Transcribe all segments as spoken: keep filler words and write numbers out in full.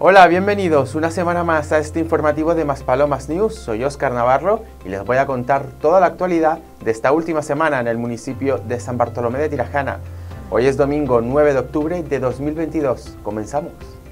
Hola, bienvenidos una semana más a este informativo de Maspalomas News. Soy Óscar Navarro y les voy a contar toda la actualidad de esta última semana en el municipio de San Bartolomé de Tirajana. Hoy es domingo nueve de octubre de dos mil veintidós. Comenzamos.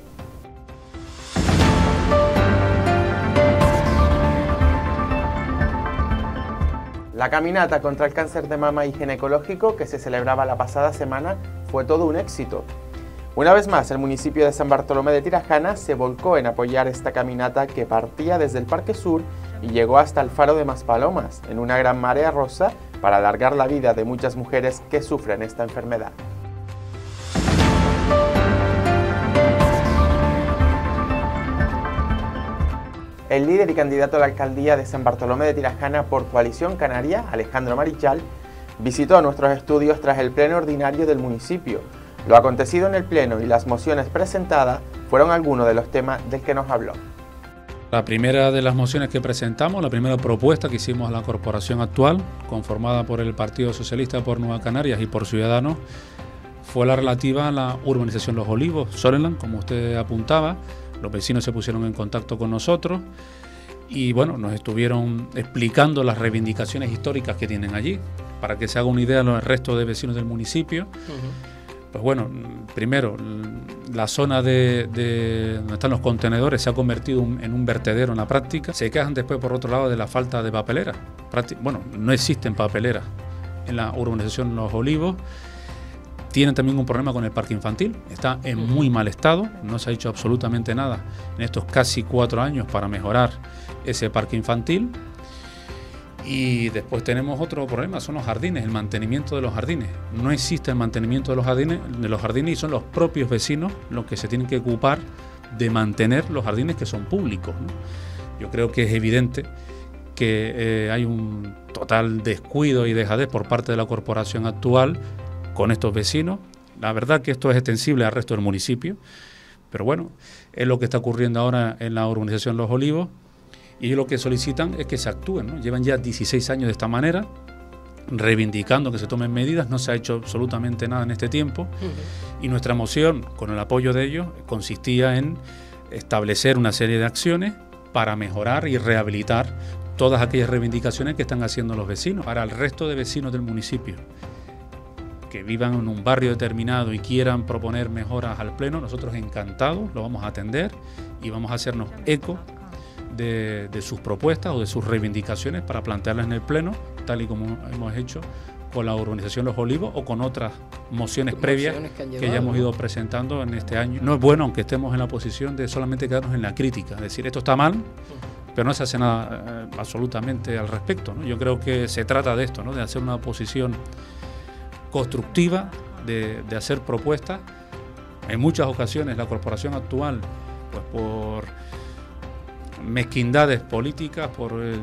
La caminata contra el cáncer de mama y ginecológico que se celebraba la pasada semana fue todo un éxito. Una vez más, el municipio de San Bartolomé de Tirajana se volcó en apoyar esta caminata que partía desde el Parque Sur y llegó hasta el Faro de Maspalomas, en una gran marea rosa, para alargar la vida de muchas mujeres que sufren esta enfermedad. El líder y candidato a la alcaldía de San Bartolomé de Tirajana por Coalición Canaria, Alejandro Marichal, visitó nuestros estudios tras el pleno ordinario del municipio. Lo acontecido en el pleno y las mociones presentadas fueron algunos de los temas del que nos habló. La primera de las mociones que presentamos, la primera propuesta que hicimos a la corporación actual, conformada por el Partido Socialista, por Nueva Canarias y por Ciudadanos, fue la relativa a la urbanización Los Olivos, Soreland, como usted apuntaba. Los vecinos se pusieron en contacto con nosotros y bueno, nos estuvieron explicando las reivindicaciones históricas que tienen allí, para que se haga una idea el resto de vecinos del municipio. Uh-huh. Pues bueno, primero, la zona de, de donde están los contenedores se ha convertido en un vertedero en la práctica. Se quejan después, por otro lado, de la falta de papelera. Bueno, no existen papeleras en la urbanización Los Olivos. Tienen también un problema con el parque infantil. Está en muy mal estado. No se ha hecho absolutamente nada en estos casi cuatro años para mejorar ese parque infantil. Y después tenemos otro problema, son los jardines, el mantenimiento de los jardines. No existe el mantenimiento de los jardines, de los jardines y son los propios vecinos los que se tienen que ocupar de mantener los jardines que son públicos, ¿no? Yo creo que es evidente que eh, hay un total descuido y dejadez por parte de la corporación actual con estos vecinos. La verdad que esto es extensible al resto del municipio, pero bueno, es lo que está ocurriendo ahora en la urbanización Los Olivos. Y ellos lo que solicitan es que se actúen, ¿no? Llevan ya dieciséis años de esta manera, reivindicando que se tomen medidas, no se ha hecho absolutamente nada en este tiempo. Uh-huh. Y nuestra moción, con el apoyo de ellos, consistía en establecer una serie de acciones para mejorar y rehabilitar todas aquellas reivindicaciones que están haciendo los vecinos. Para el resto de vecinos del municipio que vivan en un barrio determinado y quieran proponer mejoras al pleno, nosotros encantados lo vamos a atender y vamos a hacernos eco De, de sus propuestas o de sus reivindicaciones para plantearlas en el pleno, tal y como hemos hecho con la urbanización Los Olivos o con otras mociones previas mociones que, que ya hemos ido presentando en este año. No es bueno, aunque estemos en la posición de solamente quedarnos en la crítica, es decir, esto está mal, pero no se hace nada eh, absolutamente al respecto, ¿no? Yo creo que se trata de esto, ¿no? De hacer una posición constructiva, de, de hacer propuestas. En muchas ocasiones la corporación actual, pues por mezquindades políticas, por, eh,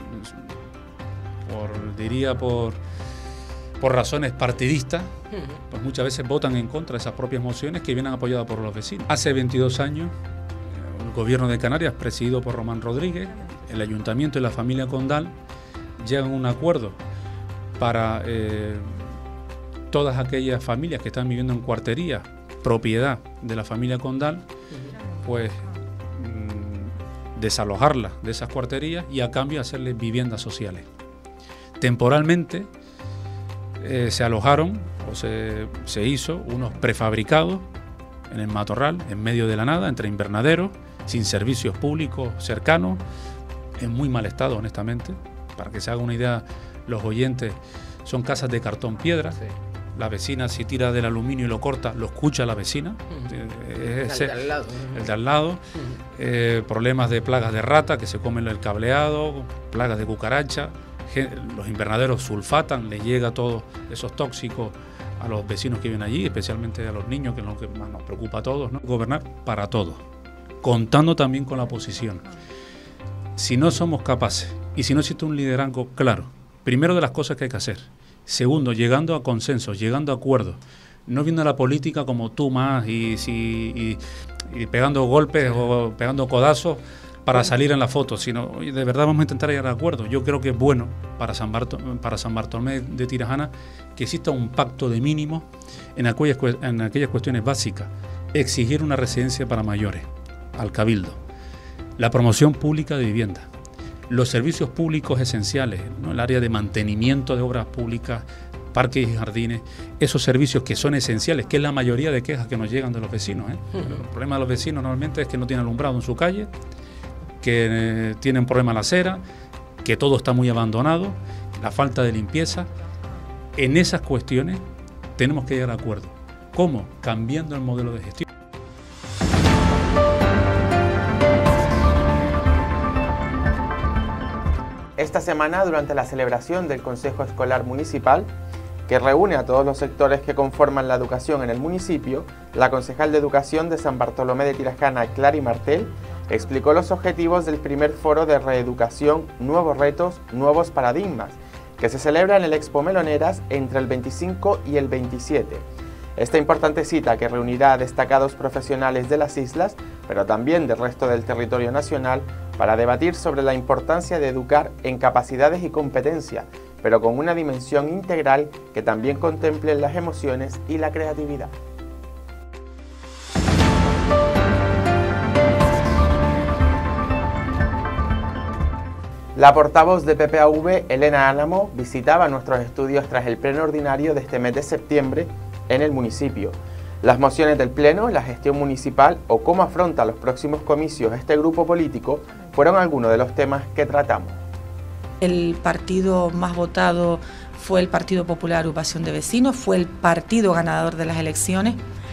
por diría por, por razones partidistas, pues muchas veces votan en contra de esas propias mociones que vienen apoyadas por los vecinos. Hace veintidós años, el gobierno de Canarias, presidido por Román Rodríguez, el ayuntamiento y la familia Condal llegan a un acuerdo para eh, todas aquellas familias que están viviendo en cuarterías, propiedad de la familia Condal, pues desalojarlas de esas cuarterías y a cambio hacerles viviendas sociales. Temporalmente eh, se alojaron o se, se hizo unos prefabricados en el matorral, en medio de la nada, entre invernaderos, sin servicios públicos cercanos, en muy mal estado, honestamente. Para que se haga una idea, los oyentes, son casas de cartón piedra. Sí. La vecina, si tira del aluminio y lo corta, lo escucha la vecina. Uh-huh. Ese, el de al lado. El de al lado. Uh-huh. eh, problemas de plagas de rata que se comen el cableado, plagas de cucaracha. Los invernaderos sulfatan, le llega todos esos tóxicos a los vecinos que viven allí, especialmente a los niños, que es lo que más nos preocupa a todos, ¿no? Gobernar para todos, contando también con la oposición. Si no somos capaces y si no existe un liderazgo claro, primero de las cosas que hay que hacer, segundo, llegando a consensos, llegando a acuerdos, no viendo la política como tú más y, y, y, y pegando golpes o pegando codazos para salir en la foto, sino oye, de verdad vamos a intentar llegar a acuerdo. Yo creo que es bueno para San, Barto, para San Bartolomé de Tirajana que exista un pacto de mínimo en aquellas, en aquellas cuestiones básicas. Exigir una residencia para mayores. al Cabildo. La promoción pública de vivienda, los servicios públicos esenciales, ¿no? El área de mantenimiento de obras públicas, parques y jardines, esos servicios que son esenciales, que es la mayoría de quejas que nos llegan de los vecinos, ¿eh? Uh-huh. El problema de los vecinos normalmente es que no tienen alumbrado en su calle, que eh, tienen problema la acera, que todo está muy abandonado, la falta de limpieza. En esas cuestiones tenemos que llegar a acuerdo. ¿Cómo? Cambiando el modelo de gestión. Esta semana, durante la celebración del Consejo Escolar Municipal, que reúne a todos los sectores que conforman la educación en el municipio, la concejal de Educación de San Bartolomé de Tirajana, Clary Martel, explicó los objetivos del primer foro de reeducación Nuevos Retos, Nuevos Paradigmas, que se celebra en el Expo Meloneras entre el veinticinco y el veintisiete. Esta importante cita, que reunirá a destacados profesionales de las islas, pero también del resto del territorio nacional, para debatir sobre la importancia de educar en capacidades y competencia, pero con una dimensión integral que también contemple las emociones y la creatividad. La portavoz de P P A V, Elena Álamo, visitaba nuestros estudios tras el pleno ordinario de este mes de septiembre en el municipio. Las mociones del pleno, la gestión municipal o cómo afronta los próximos comicios este grupo político fueron algunos de los temas que tratamos. El partido más votado fue el Partido Popular Agrupación de Vecinos, fue el partido ganador de las elecciones.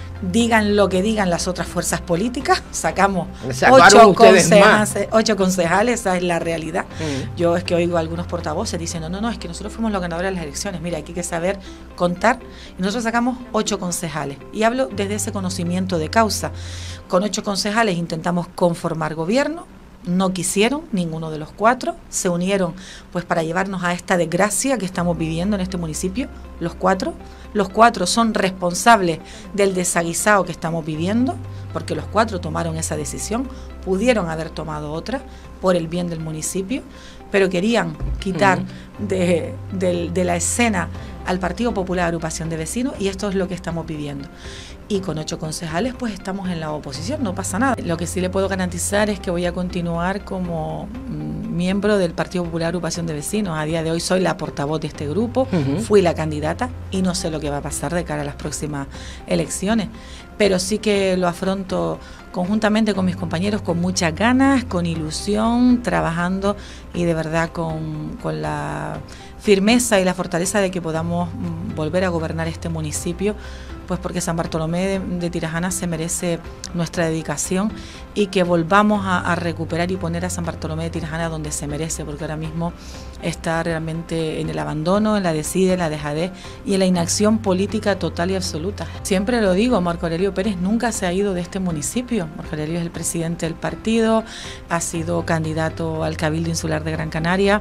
Digan lo que digan las otras fuerzas políticas, sacamos ocho concejales, ocho concejales, esa es la realidad. Mm. Yo es que oigo a algunos portavoces diciendo, no, no, es que nosotros fuimos los ganadores de las elecciones, mira, aquí hay que saber contar, y nosotros sacamos ocho concejales, y hablo desde ese conocimiento de causa. Con ocho concejales intentamos conformar gobierno, no quisieron, ninguno de los cuatro, se unieron pues para llevarnos a esta desgracia que estamos viviendo en este municipio, los cuatro. Los cuatro son responsables del desaguisado que estamos viviendo, porque los cuatro tomaron esa decisión, pudieron haber tomado otra por el bien del municipio, pero querían quitar uh-huh. de, de, de la escena al Partido Popular Agrupación de Vecinos, y esto es lo que estamos viviendo. Y con ocho concejales pues estamos en la oposición, no pasa nada. Lo que sí le puedo garantizar es que voy a continuar como mm, miembro del Partido Popular Agrupación de Vecinos. A día de hoy soy la portavoz de este grupo, uh-huh. fui la candidata y no sé lo que va a pasar de cara a las próximas elecciones, pero sí que lo afronto conjuntamente con mis compañeros con muchas ganas, con ilusión, trabajando y de verdad con, con la firmeza y la fortaleza de que podamos mm, volver a gobernar este municipio, pues porque San Bartolomé de, de Tirajana se merece nuestra dedicación y que volvamos a, a recuperar y poner a San Bartolomé de Tirajana donde se merece, porque ahora mismo está realmente en el abandono, en la desidia, en la dejadez y en la inacción política total y absoluta. Siempre lo digo, Marco Aurelio Pérez nunca se ha ido de este municipio. Marco Aurelio es el presidente del partido, ha sido candidato al Cabildo Insular de Gran Canaria,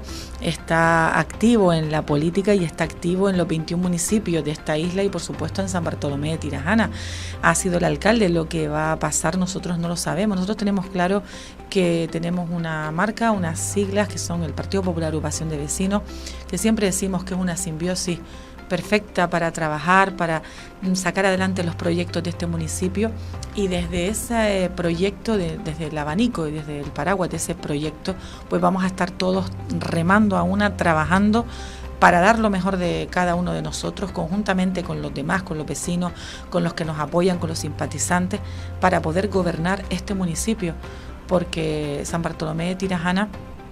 está activo en la política y está activo en los veintiún municipios de esta isla y por supuesto en San Bartolomé de Tirajana. Ha sido el alcalde. Lo que va a pasar nosotros no lo sabemos. Nosotros tenemos claro que tenemos una marca, unas siglas que son el Partido Popular Agrupación de Vecinos, que siempre decimos que es una simbiosis perfecta para trabajar, para sacar adelante los proyectos de este municipio, y desde ese proyecto, de, desde el abanico y desde el paraguas de ese proyecto, pues vamos a estar todos remando a una, trabajando para dar lo mejor de cada uno de nosotros, conjuntamente con los demás, con los vecinos, con los que nos apoyan, con los simpatizantes, para poder gobernar este municipio, porque San Bartolomé de Tirajana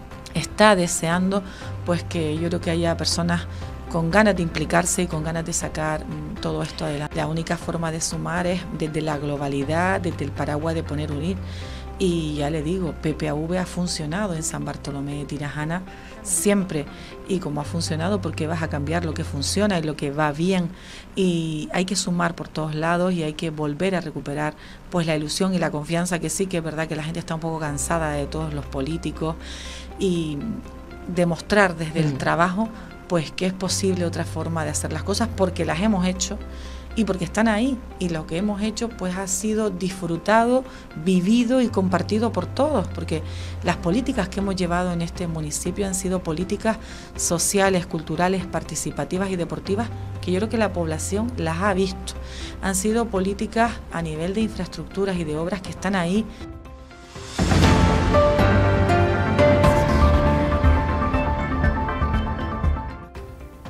está deseando pues que yo creo que haya personas con ganas de implicarse y con ganas de sacar mm, todo esto adelante. La única forma de sumar es desde la globalidad, desde el paraguas de poner unir. Y ya le digo, P P A V ha funcionado en San Bartolomé de Tirajana siempre, y como ha funcionado, porque vas a cambiar lo que funciona y lo que va bien, y hay que sumar por todos lados y hay que volver a recuperar pues la ilusión y la confianza, que sí que es verdad que la gente está un poco cansada de todos los políticos, y demostrar desde mm. el trabajo pues que es posible otra forma de hacer las cosas, porque las hemos hecho y porque están ahí, y lo que hemos hecho pues ha sido disfrutado, vivido y compartido por todos, porque las políticas que hemos llevado en este municipio han sido políticas sociales, culturales, participativas y deportivas que yo creo que la población las ha visto. Han sido políticas a nivel de infraestructuras y de obras que están ahí.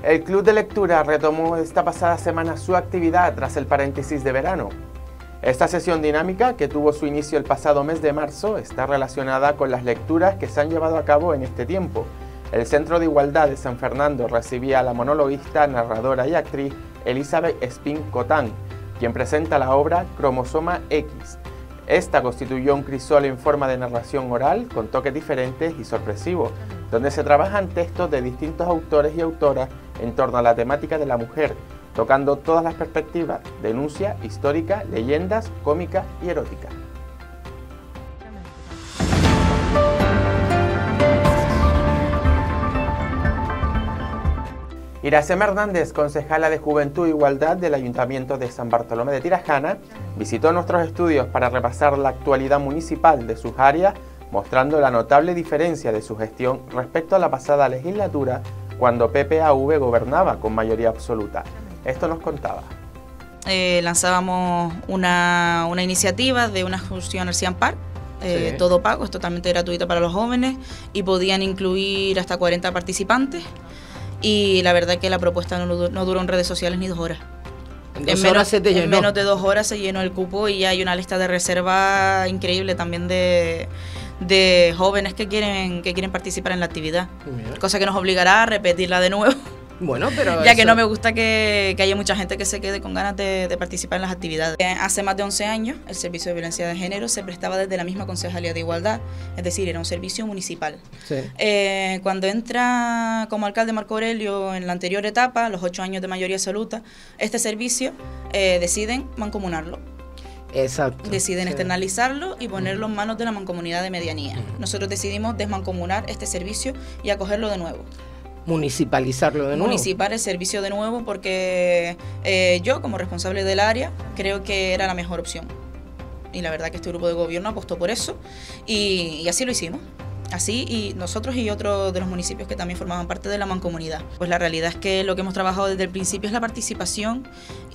El Club de Lectura retomó esta pasada semana su actividad tras el paréntesis de verano. Esta sesión dinámica, que tuvo su inicio el pasado mes de marzo, está relacionada con las lecturas que se han llevado a cabo en este tiempo. El Centro de Igualdad de San Fernando recibía a la monologuista, narradora y actriz Elizabeth Espín Cotán, quien presenta la obra Cromosoma X. Esta constituyó un crisol en forma de narración oral con toques diferentes y sorpresivos, donde se trabajan textos de distintos autores y autoras en torno a la temática de la mujer, tocando todas las perspectivas: denuncia, histórica, leyendas, cómica y erótica. Iracema Hernández, concejala de Juventud e Igualdad del Ayuntamiento de San Bartolomé de Tirajana, visitó nuestros estudios para repasar la actualidad municipal de sus áreas, mostrando la notable diferencia de su gestión respecto a la pasada legislatura, cuando P P A V gobernaba con mayoría absoluta. Esto nos contaba. Eh, lanzábamos una, una iniciativa de una excursión al Ciampar, eh, sí. Todo pago, es totalmente gratuito para los jóvenes y podían incluir hasta cuarenta participantes. Y la verdad que la propuesta no, no duró en redes sociales ni dos horas. En, dos en, menos, horas se te en llenó. menos de dos horas se llenó el cupo y ya hay una lista de reserva increíble también de, de jóvenes que quieren, que quieren participar en la actividad. Mira. Cosa que nos obligará a repetirla de nuevo. Bueno, pero ya eso... que no me gusta que, que haya mucha gente que se quede con ganas de, de participar en las actividades. Hace más de once años, el Servicio de Violencia de Género se prestaba desde la misma Concejalía de Igualdad, es decir, era un servicio municipal. Sí. Eh, cuando entra como alcalde Marco Aurelio en la anterior etapa, los ocho años de mayoría absoluta, este servicio eh, deciden mancomunarlo. Exacto. Deciden sí. externalizarlo y ponerlo en manos de la mancomunidad de medianía. Nosotros decidimos desmancomunar este servicio y acogerlo de nuevo. Municipalizarlo de nuevo. Municipar el servicio de nuevo porque eh, yo, como responsable del área, creo que era la mejor opción. Y la verdad que este grupo de gobierno apostó por eso y, y así lo hicimos. Así, y nosotros y otros de los municipios que también formaban parte de la mancomunidad. Pues la realidad es que lo que hemos trabajado desde el principio es la participación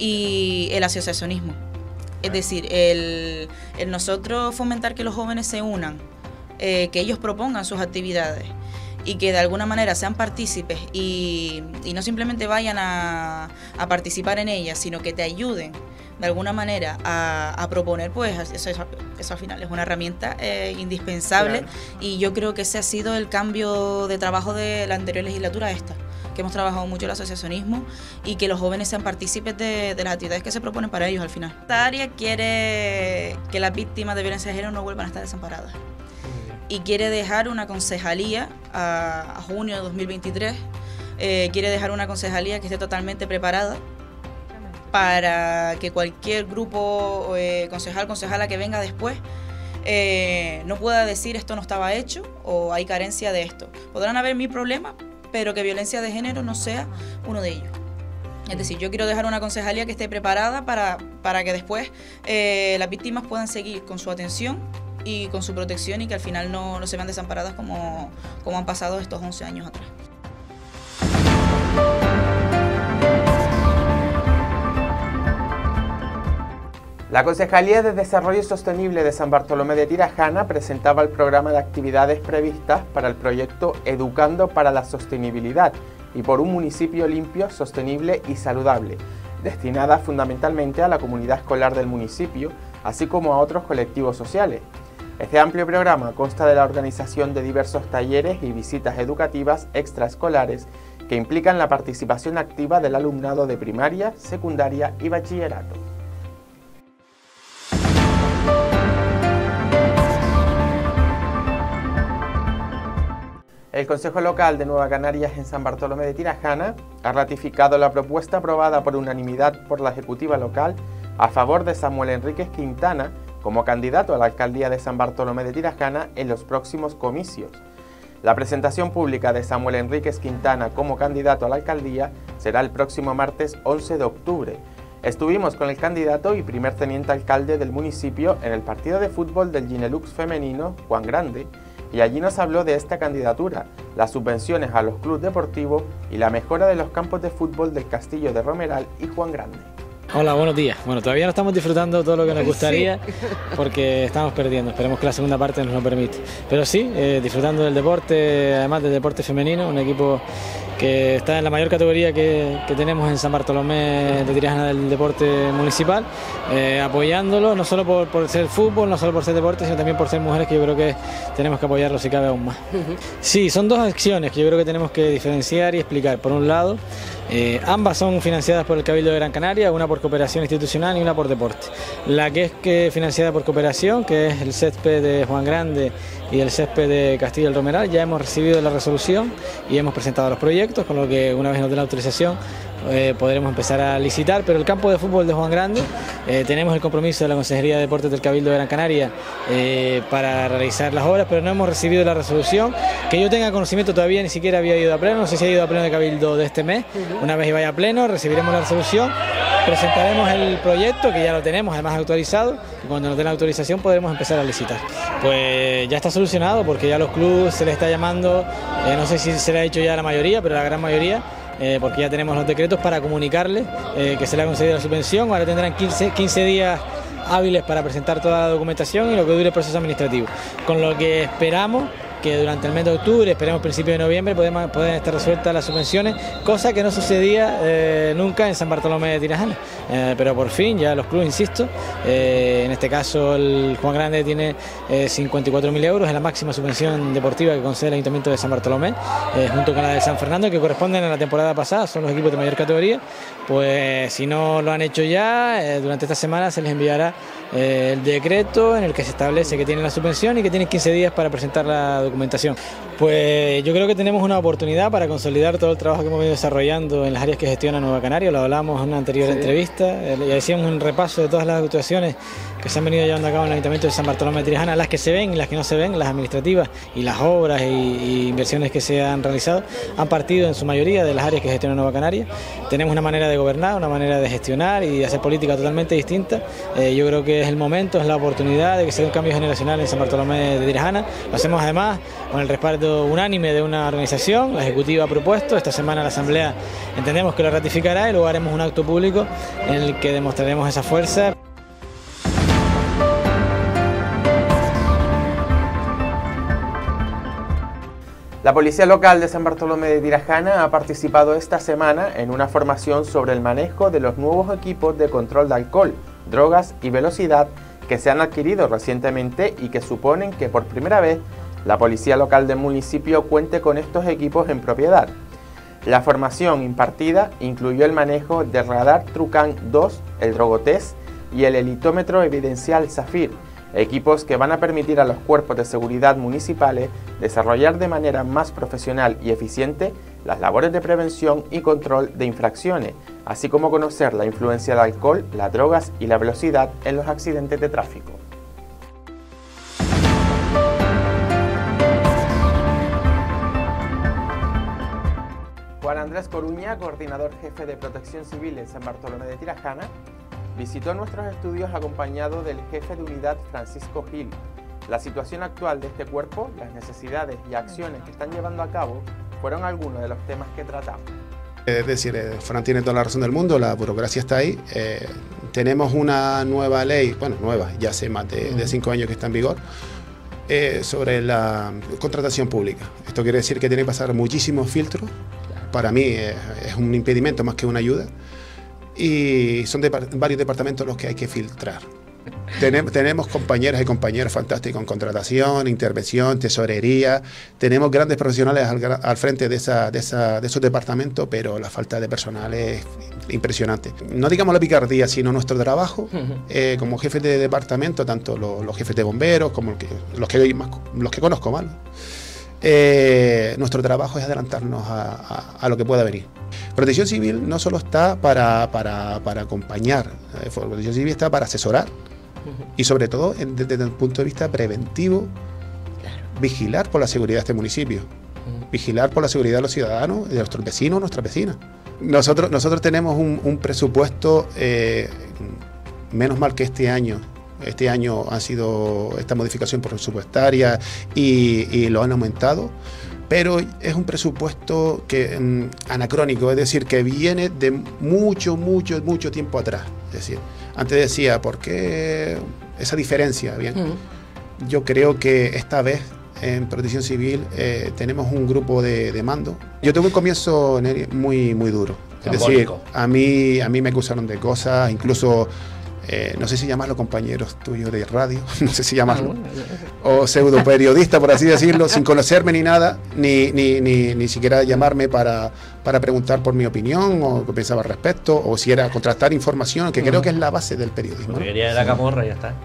y el asociacionismo. Es decir, el, el nosotros fomentar que los jóvenes se unan, eh, que ellos propongan sus actividades y que de alguna manera sean partícipes y, y no simplemente vayan a, a participar en ellas, sino que te ayuden de alguna manera a, a proponer, pues eso, eso, eso al final es una herramienta eh, indispensable. Claro. Y yo creo que ese ha sido el cambio de trabajo de la anterior legislatura a esta, que hemos trabajado mucho el asociacionismo y que los jóvenes sean partícipes de, de las actividades que se proponen para ellos al final. Esta área quiere que las víctimas de violencia de género no vuelvan a estar desamparadas. Y quiere dejar una concejalía a, a junio de dos mil veintitrés, eh, quiere dejar una concejalía que esté totalmente preparada para que cualquier grupo, eh, concejal, concejala que venga después, eh, no pueda decir esto no estaba hecho o hay carencia de esto. Podrán haber mil problemas, pero que violencia de género no sea uno de ellos. Es decir, yo quiero dejar una concejalía que esté preparada para, para que después eh, las víctimas puedan seguir con su atención y con su protección y que al final no, no se vean desamparadas como, como han pasado estos once años atrás. La Concejalía de Desarrollo Sostenible de San Bartolomé de Tirajana presentaba el programa de actividades previstas para el proyecto Educando para la Sostenibilidad y por un municipio limpio, sostenible y saludable, destinada fundamentalmente a la comunidad escolar del municipio, así como a otros colectivos sociales. Este amplio programa consta de la organización de diversos talleres y visitas educativas extraescolares que implican la participación activa del alumnado de primaria, secundaria y bachillerato. El Consejo Local de Nueva Canarias en San Bartolomé de Tirajana ha ratificado la propuesta aprobada por unanimidad por la Ejecutiva Local a favor de Samuel Enríquez Quintana como candidato a la alcaldía de San Bartolomé de Tirajana en los próximos comicios. La presentación pública de Samuel Enríquez Quintana como candidato a la alcaldía será el próximo martes once de octubre. Estuvimos con el candidato y primer teniente alcalde del municipio en el partido de fútbol del Ginelux femenino, Juan Grande, y allí nos habló de esta candidatura, las subvenciones a los clubes deportivos y la mejora de los campos de fútbol del Castillo de Romeral y Juan Grande. Hola, buenos días. Bueno, todavía no estamos disfrutando todo lo que nos gustaría sí. porque estamos perdiendo. Esperemos que la segunda parte nos lo permite. Pero sí, eh, disfrutando del deporte, además del deporte femenino, un equipo que está en la mayor categoría que, que tenemos en San Bartolomé de Tirajana del deporte municipal, eh, apoyándolo, no solo por, por ser fútbol, no solo por ser deporte, sino también por ser mujeres, que yo creo que tenemos que apoyarlo si cabe aún más. Uh-huh. Sí, son dos acciones que yo creo que tenemos que diferenciar y explicar. Por un lado, Eh, ambas son financiadas por el Cabildo de Gran Canaria, una por cooperación institucional y una por deporte. La que es que financiada por cooperación, que es el césped de Juan Grande y el césped de Castillo del Romeral, ya hemos recibido la resolución y hemos presentado los proyectos, con lo que una vez nos den la autorización eh, podremos empezar a licitar. Pero el campo de fútbol de Juan Grande, eh, tenemos el compromiso de la Consejería de Deportes del Cabildo de Gran Canaria eh, para realizar las obras, pero no hemos recibido la resolución. Que yo tenga conocimiento, todavía ni siquiera había ido a pleno, no sé si ha ido a pleno de Cabildo de este mes. Una vez vaya a pleno, recibiremos la resolución, presentaremos el proyecto, que ya lo tenemos además actualizado, y cuando nos den la autorización podremos empezar a licitar. Pues ya está solucionado, porque ya a los clubes se les está llamando, eh, no sé si se le ha dicho ya a la mayoría, pero a la gran mayoría, eh, porque ya tenemos los decretos para comunicarles eh, que se le ha concedido la subvención. Ahora tendrán quince, quince días hábiles para presentar toda la documentación y lo que dure el proceso administrativo, con lo que esperamos que durante el mes de octubre, esperemos principio de noviembre, podemos, pueden estar resueltas las subvenciones, cosa que no sucedía eh, nunca en San Bartolomé de Tirajana. Eh, pero por fin, ya los clubes, insisto, eh, en este caso el Juan Grande tiene eh, cincuenta y cuatro mil euros, es la máxima subvención deportiva que concede el Ayuntamiento de San Bartolomé, eh, junto con la de San Fernando, que corresponden a la temporada pasada, son los equipos de mayor categoría. Pues si no lo han hecho ya, eh, durante esta semana se les enviará eh, el decreto en el que se establece que tienen la subvención y que tienen quince días para presentar la documentación. Pues yo creo que tenemos una oportunidad para consolidar todo el trabajo que hemos venido desarrollando en las áreas que gestiona Nueva Canaria. Lo hablamos en una anterior sí. entrevista, y hacíamos un repaso de todas las actuaciones que se han venido llevando a cabo en el Ayuntamiento de San Bartolomé de Tirajana, las que se ven y las que no se ven, las administrativas y las obras y, y inversiones que se han realizado, han partido en su mayoría de las áreas que gestiona Nueva Canaria. Tenemos una manera de gobernar, una manera de gestionar y de hacer política totalmente distinta. Eh, yo creo que es el momento, es la oportunidad de que se dé un cambio generacional en San Bartolomé de Tirajana. Lo hacemos además con el respaldo unánime de una organización. La Ejecutiva ha propuesto, esta semana la Asamblea entendemos que lo ratificará y luego haremos un acto público en el que demostraremos esa fuerza. La Policía Local de San Bartolomé de Tirajana ha participado esta semana en una formación sobre el manejo de los nuevos equipos de control de alcohol, drogas y velocidad que se han adquirido recientemente y que suponen que por primera vez la Policía Local del municipio cuente con estos equipos en propiedad. La formación impartida incluyó el manejo del radar Trucan dos, el Drogotest y el helitómetro evidencial Zafir, equipos que van a permitir a los cuerpos de seguridad municipales desarrollar de manera más profesional y eficiente las labores de prevención y control de infracciones, así como conocer la influencia del alcohol, las drogas y la velocidad en los accidentes de tráfico. Juan Andrés Coruña, coordinador jefe de Protección Civil en San Bartolomé de Tirajana, visitó nuestros estudios acompañado del jefe de unidad Francisco Gil. La situación actual de este cuerpo, las necesidades y acciones que están llevando a cabo fueron algunos de los temas que tratamos. Es decir, Fran tiene toda la razón del mundo, la burocracia está ahí. Eh, tenemos una nueva ley, bueno, nueva, ya hace más de, de cinco años que está en vigor, eh, sobre la contratación pública. Esto quiere decir que tiene que pasar muchísimos filtros. Para mí eh, es un impedimento más que una ayuda. Y son de varios departamentos los que hay que filtrar. Tenemos, tenemos compañeras y compañeros fantásticos en contratación, intervención, tesorería. Tenemos grandes profesionales al, al frente de, esa, de, esa, de esos departamentos, pero la falta de personal es impresionante. No digamos la picardía, sino nuestro trabajo eh, como jefes de departamento, tanto los, los jefes de bomberos como los que, los que, más, los que conozco mal. Eh, nuestro trabajo es adelantarnos a, a, a lo que pueda venir. Protección Civil no solo está para, para, para acompañar, eh, Protección Civil está para asesorar y sobre todo en, desde el punto de vista preventivo, vigilar por la seguridad de este municipio, vigilar por la seguridad de los ciudadanos, de nuestros vecinos, nuestras vecinas. Nosotros, nosotros tenemos un, un presupuesto, eh, menos mal que este año, Este año ha sido esta modificación presupuestaria y, y lo han aumentado, pero es un presupuesto que, um, anacrónico, es decir, que viene de mucho, mucho, mucho tiempo atrás. Es decir, antes decía, ¿por qué esa diferencia? Bien, mm. Yo creo que esta vez en Protección Civil eh, tenemos un grupo de, de mando. Yo tuve un comienzo muy, muy duro. Es decir, a mí, a mí me acusaron de cosas, incluso, eh, no sé si llamarlo compañeros tuyos de radio, no sé si llamarlo, o pseudo periodista, por así decirlo, sin conocerme ni nada, ni, ni, ni, ni siquiera llamarme para, para preguntar por mi opinión o qué pensaba al respecto, o si era contrastar información, que creo que es la base del periodismo. Porque quería de la camorra y ya está.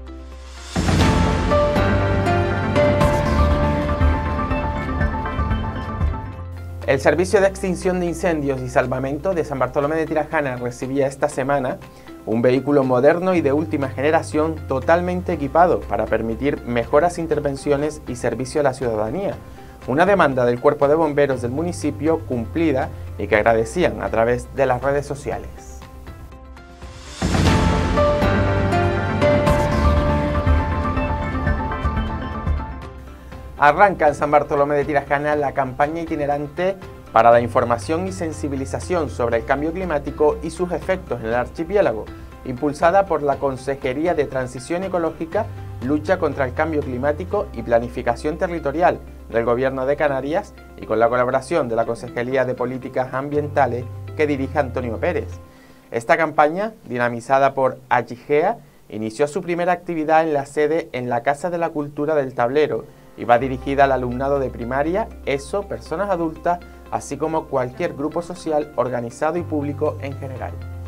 El Servicio de Extinción de Incendios y Salvamento de San Bartolomé de Tirajana recibía esta semana un vehículo moderno y de última generación totalmente equipado para permitir mejoras, intervenciones y servicio a la ciudadanía. Una demanda del Cuerpo de Bomberos del municipio cumplida y que agradecían a través de las redes sociales. Arranca en San Bartolomé de Tirajana la campaña itinerante para la información y sensibilización sobre el cambio climático y sus efectos en el archipiélago, impulsada por la Consejería de Transición Ecológica, Lucha contra el Cambio Climático y Planificación Territorial del Gobierno de Canarias y con la colaboración de la Consejería de Políticas Ambientales que dirige Antonio Pérez. Esta campaña, dinamizada por Achigea, inició su primera actividad en la sede en la Casa de la Cultura del Tablero y va dirigida al alumnado de primaria, ESO, personas adultas, así como cualquier grupo social organizado y público en general.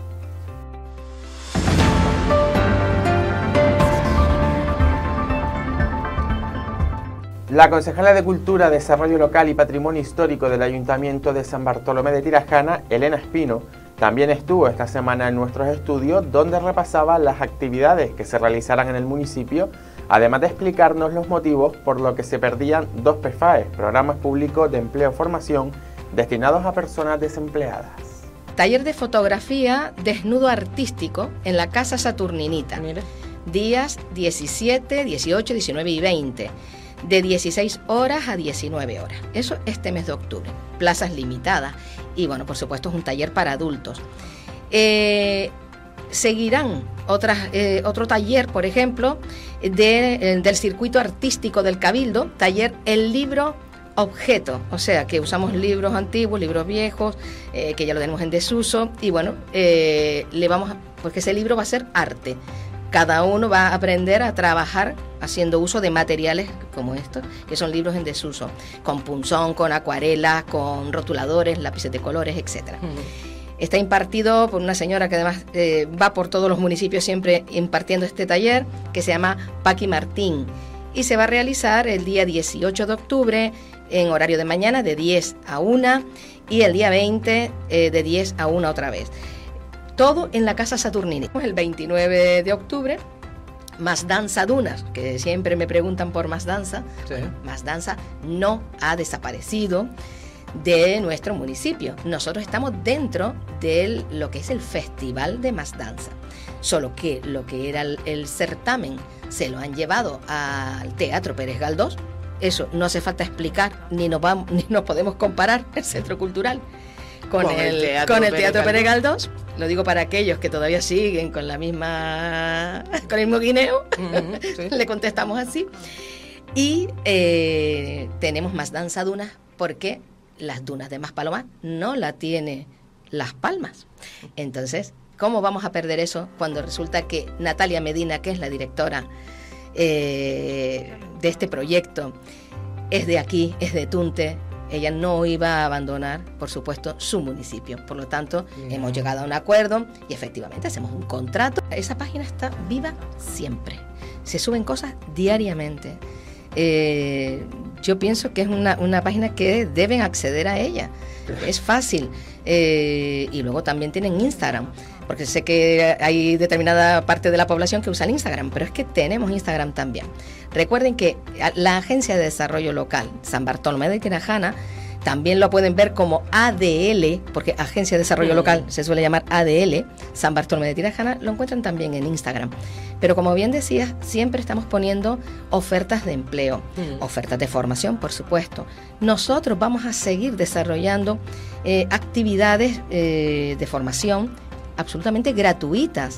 La concejala de Cultura, Desarrollo Local y Patrimonio Histórico del Ayuntamiento de San Bartolomé de Tirajana, Elena Espino, también estuvo esta semana en nuestros estudios donde repasaba las actividades que se realizarán en el municipio, además de explicarnos los motivos por los que se perdían dos P F A E, Programas Públicos de Empleo y Formación, destinados a personas desempleadas. Taller de fotografía desnudo artístico en la Casa Saturninita. Mira. Días diecisiete, dieciocho, diecinueve y veinte. De dieciséis horas a diecinueve horas. Eso este mes de octubre. Plazas limitadas. Y bueno, por supuesto es un taller para adultos. Eh, seguirán otras, eh, otro taller, por ejemplo, de, eh, del circuito artístico del Cabildo, taller El Libro Objeto, o sea que usamos libros antiguos, libros viejos, eh, que ya lo tenemos en desuso, y bueno, eh, le vamos a, porque ese libro va a ser arte. Cada uno va a aprender a trabajar haciendo uso de materiales como estos, que son libros en desuso, con punzón, con acuarelas, con rotuladores, lápices de colores, etcétera. Uh-huh. Está impartido por una señora que además eh, va por todos los municipios siempre impartiendo este taller, que se llama Paqui Martín, y se va a realizar el día dieciocho de octubre en horario de mañana de diez a una y el día veinte eh, de diez a una otra vez. Todo en la Casa Saturnini. El veintinueve de octubre, Más Danza Dunas, que siempre me preguntan por Más Danza. Sí. Bueno, Más Danza no ha desaparecido de nuestro municipio. Nosotros estamos dentro de lo que es el Festival de Más Danza. Solo que lo que era el, el certamen se lo han llevado al Teatro Pérez Galdós. Eso no hace falta explicar, ni nos, vamos, ni nos podemos comparar el Centro Cultural con, con el, el Teatro, con el Teatro Pérez Galdós. Lo digo para aquellos que todavía siguen con la misma, con el mismo guineo, uh-huh, sí. Le contestamos así. Y eh, tenemos Más Danza Dunas porque las dunas de Maspalomas no la tiene Las Palmas. Entonces, ¿cómo vamos a perder eso cuando resulta que Natalia Medina, que es la directora eh, de este proyecto, es de aquí, es de Tunte? Ella no iba a abandonar, por supuesto, su municipio. Por lo tanto, yeah. hemos llegado a un acuerdo y efectivamente hacemos un contrato. Esa página está viva siempre. Se suben cosas diariamente. Eh, yo pienso que es una, una página que deben acceder a ella. Es fácil. Eh, y luego también tienen Instagram, porque sé que hay determinada parte de la población que usa Instagram, pero es que tenemos Instagram también. Recuerden que la Agencia de Desarrollo Local San Bartolomé de Tirajana también lo pueden ver como A D L, porque Agencia de Desarrollo mm. Local se suele llamar A D L, San Bartolomé de Tirajana, lo encuentran también en Instagram. Pero como bien decías, siempre estamos poniendo ofertas de empleo, mm. ofertas de formación, por supuesto. Nosotros vamos a seguir desarrollando eh, actividades eh, de formación absolutamente gratuitas.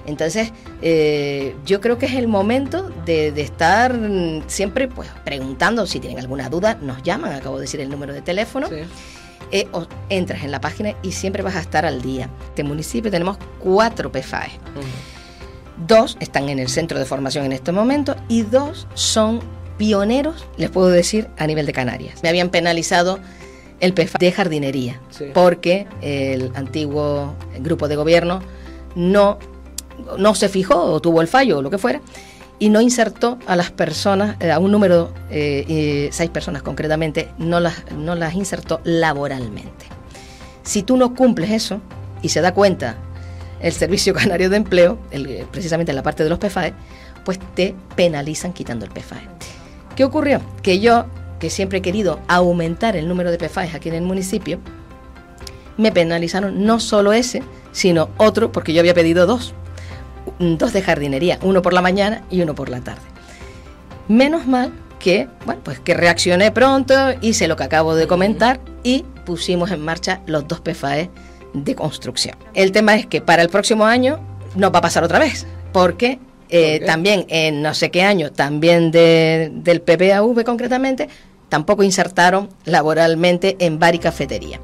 Entonces, eh, yo creo que es el momento de, de estar siempre pues preguntando. Si tienen alguna duda, nos llaman, acabo de decir el número de teléfono. Sí. Eh, o entras en la página y siempre vas a estar al día. En este municipio tenemos cuatro P F A E. Uh-huh. Dos están en el centro de formación en este momento y dos son pioneros, les puedo decir, a nivel de Canarias. Me habían penalizado el P F A E de jardinería, sí, porque el antiguo grupo de gobierno no, no se fijó o tuvo el fallo o lo que fuera y no insertó a las personas, a un número, eh, eh, seis personas concretamente, no las, no las insertó laboralmente. Si tú no cumples eso y se da cuenta el Servicio Canario de Empleo, el, precisamente en la parte de los P F A E, pues te penalizan quitando el P F A E. ¿Qué ocurrió? Que yo, que siempre he querido aumentar el número de P F A Es aquí en el municipio, me penalizaron no solo ese, sino otro, porque yo había pedido dos, dos de jardinería, uno por la mañana y uno por la tarde. Menos mal que, bueno, pues que reaccioné pronto, hice lo que acabo de comentar y pusimos en marcha los dos P F A E de construcción. El tema es que para el próximo año no va a pasar otra vez, porque eh, okay. también en no sé qué año, también de, del P P A V concretamente, tampoco insertaron laboralmente en bar y cafetería.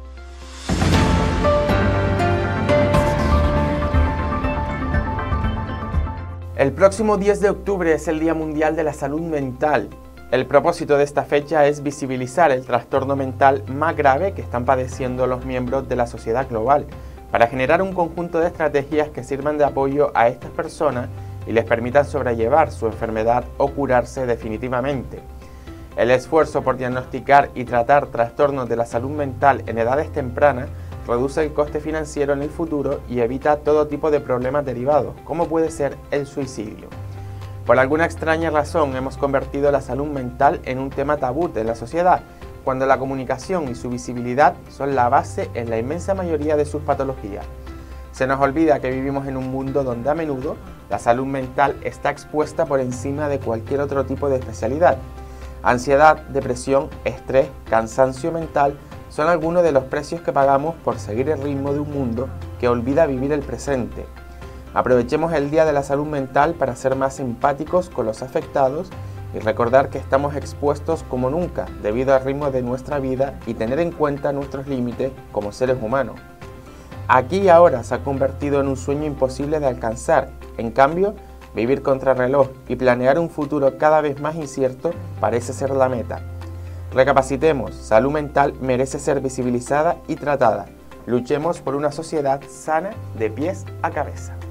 El próximo diez de octubre es el Día Mundial de la Salud Mental. El propósito de esta fecha es visibilizar el trastorno mental más grave que están padeciendo los miembros de la sociedad global, para generar un conjunto de estrategias que sirvan de apoyo a estas personas y les permitan sobrellevar su enfermedad o curarse definitivamente. El esfuerzo por diagnosticar y tratar trastornos de la salud mental en edades tempranas reduce el coste financiero en el futuro y evita todo tipo de problemas derivados, como puede ser el suicidio. Por alguna extraña razón hemos convertido la salud mental en un tema tabú de la sociedad, cuando la comunicación y su visibilidad son la base en la inmensa mayoría de sus patologías. Se nos olvida que vivimos en un mundo donde a menudo la salud mental está expuesta por encima de cualquier otro tipo de especialidad. Ansiedad, depresión, estrés, cansancio mental son algunos de los precios que pagamos por seguir el ritmo de un mundo que olvida vivir el presente. Aprovechemos el Día de la Salud Mental para ser más empáticos con los afectados y recordar que estamos expuestos como nunca debido al ritmo de nuestra vida y tener en cuenta nuestros límites como seres humanos. Aquí y ahora se ha convertido en un sueño imposible de alcanzar. En cambio, vivir contrarreloj y planear un futuro cada vez más incierto parece ser la meta. Recapacitemos, salud mental merece ser visibilizada y tratada. Luchemos por una sociedad sana de pies a cabeza.